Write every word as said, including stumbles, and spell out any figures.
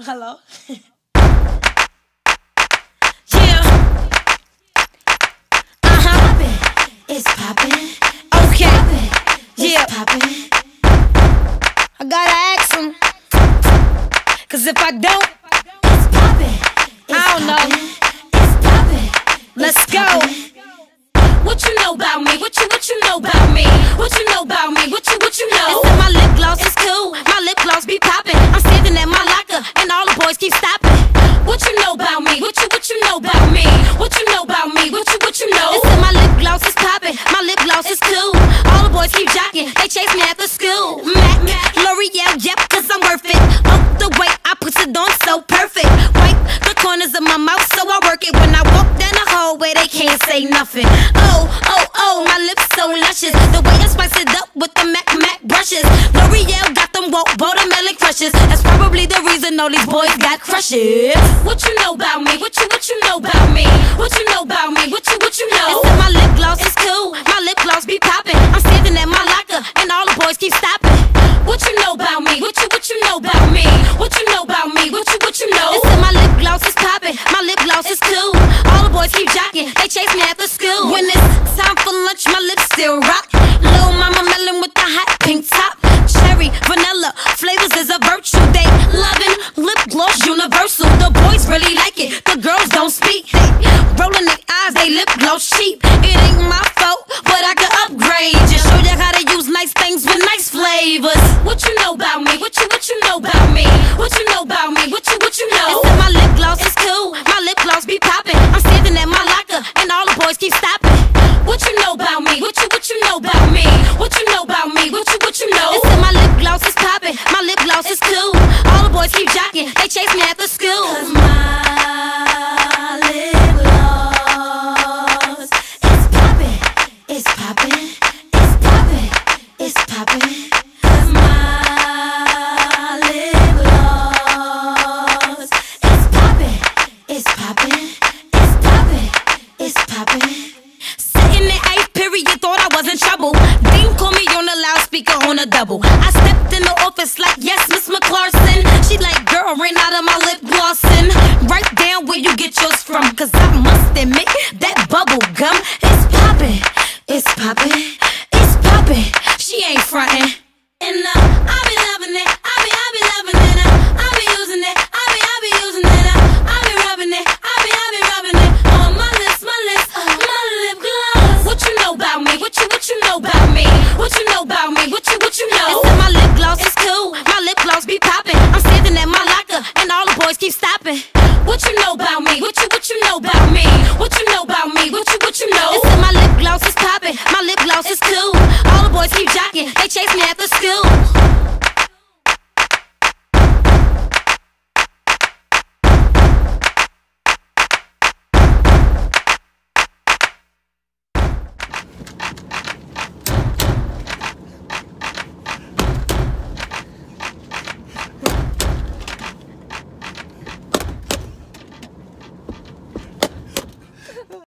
Hello? Yeah. Uh-huh. It's poppin'. Okay. It's Yeah. poppin'. I gotta ask him. Cause if I don't, It's poppin'. It's I don't know. poppin'. It's poppin'. let's It's go. poppin'. What you know about me? What you what you know about me? What you know about me? What you what you know? It's that my lip gloss is cool. My lip gloss be poppin'. I'm standing at my locker and all the boys keep stopping. What you know about me? What you what you know about me? What you know about me? What you what you know? It's that my lip gloss is poppin'. My lip gloss is cool. All the boys keep jockin'. They chase me after school. Mac, L'Oreal, yep, cause I'm worth it. Oh, the way I put it on so perfect. Wipe the corners of my mouth so I work it. When I walk down the hallway, they can't say nothing. Oh, oh, oh, my lips so luscious. The way I spice it up with the Mac Mac brushes. L'Oreal got them woke watermelon crushes. That's probably the reason all these boys got crushes. What you know about me? What you what you know about me? What you know about me? What you what you know? It's that my lip gloss is cool. My lip gloss be poppin'. I'm standing at my locker and all the boys keep stopping. What you know about me? What you what you know about me? What you know about me? What you what you know? It's that my lip gloss is poppin'. My lip gloss is cool. All the boys keep jockin'. They chase me after school. When it's time for lunch, my lips still rock. Little mama melon with the hot pink top. Cherry, vanilla, flavors is a virtue. They lovin' lip gloss universal. The boys really like it. The girls don't speak. They rollin' their eyes. They lip gloss cheap. It ain't my fault, but I could upgrade. Just show you how to use nice things with nice flavors. What you know about me? What you what you know about me? What you know about me? What you what you know? It's that my lip gloss is cool. My lip gloss be poppin'. I'm standing at my locker and all the boys keep stopping. What you know about me? What you what you know about me? What you know about me? What you what you know? It's that my lip gloss is poppin'. My lip gloss is cool. All the boys keep jockin'. They chase me after school. Cause my lip gloss is poppin'. It's poppin'. It's poppin'. It's poppin'. Cause my lip gloss is poppin'. It's poppin'. It's poppin'. It's poppin'. Sitting in eighth period, thought I was in trouble. Dean called me on the loudspeaker on a double. I stepped in the office like, yes, Miss McClarson. She like, girl, ran out of my lip glossin'. Write down where you get yours from, cause I must admit that bubble gum is poppin'. It's poppin'. It's poppin'. She ain't frontin'. And uh, I be loving it. I be I be loving it. Uh, I be using it. I be I be using it. Uh, I be rubbing it. I be I be rubbing it on my lips, my lips, uh, my lip gloss. What you know about me? What you what you know about me? What you know about me? What you what you know? It's that my lip gloss is cool. My lip gloss be poppin'. I'm standing at my locker and all the boys keep stopping. What you know about me? What you what you know about me? What you know about me? What you what you know? It's that my lip gloss is poppin'. My lip gloss is cool. All the boys keep jockin'. They chase me after